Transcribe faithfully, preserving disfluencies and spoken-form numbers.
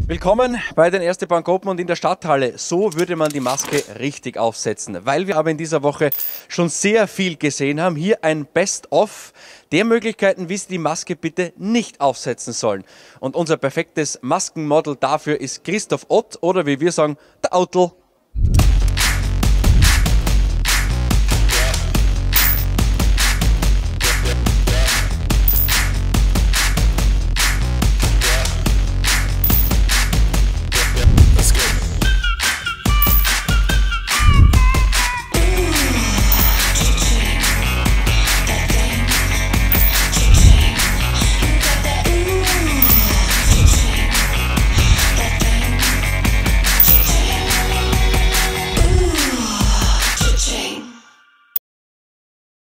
Willkommen bei den Erste Bank Open und in der Stadthalle. So würde man die Maske richtig aufsetzen. Weil wir aber in dieser Woche schon sehr viel gesehen haben, hier ein Best-of der Möglichkeiten, wie Sie die Maske bitte nicht aufsetzen sollen. Und unser perfektes Maskenmodel dafür ist Christoph Ott oder wie wir sagen, der Autl.